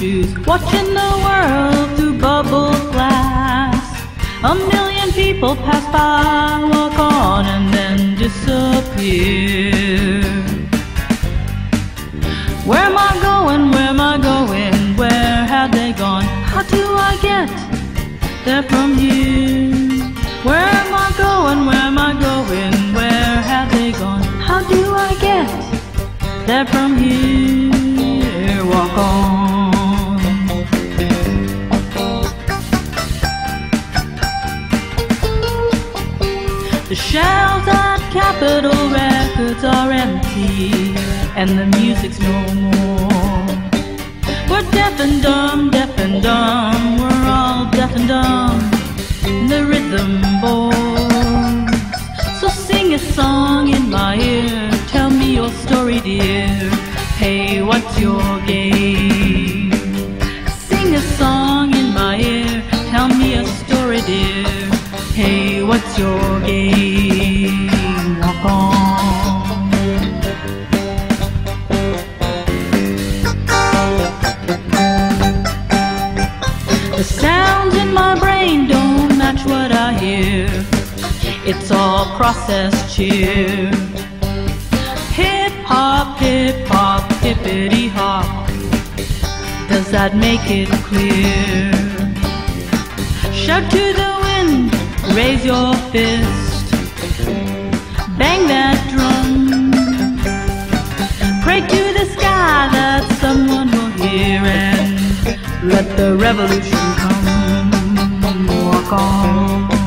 shoes, watching the world through bubble glass. A million people pass by, walk on and then disappear. Where am I going, where am I going, where have they gone? How do I get there from here? Where am I going, where am I going, where have they gone? How do I get there from here? Walk on. The shelves at Capitol Records are empty, and the music's no more. We're deaf and dumb, we're all deaf and dumb. The rhythm boards. So sing a song in my ear, tell me your story, dear. Hey, what's your game? Sing a song in my ear, tell me a story, dear. Hey, what's your game? Walk on. The sounds in my brain don't match what I hear. It's all processed cheer. Hip hop, hippity hop. Does that make it clear? Shout to the wind, raise your fist, bang that drum. Pray to the sky that someone will hear and let the revolution come. Walk on.